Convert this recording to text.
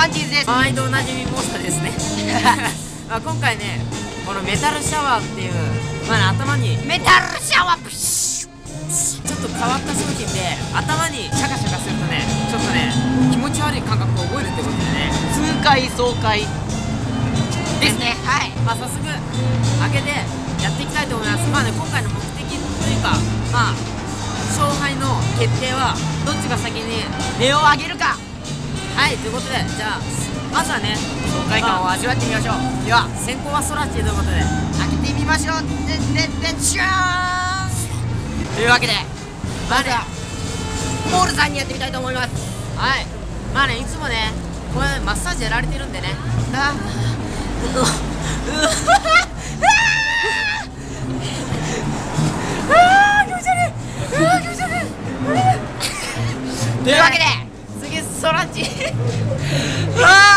ランチーズです。 毎度おなじみモンスターですね今回ねこのメタルシャワーっていう頭にメタルシャワープシュちょっと変わった商品で頭にシャカシャカするとねちょっとね気持ち悪い感覚を覚えるってことでね痛快爽快ですね。はい、 早速開けてやっていきたいと思います。今回の目的というか勝敗の決定はどっちが先に値を上げるか。 はいということでじゃあまずはね爽快感を味わってみましょう。では先行はソラチということで開けてみましょう。でシューンというわけでまずはモールさんにやってみたいと思います。 はいいつもねこれマッサージやられてるんでねというわけで次ソラチうわ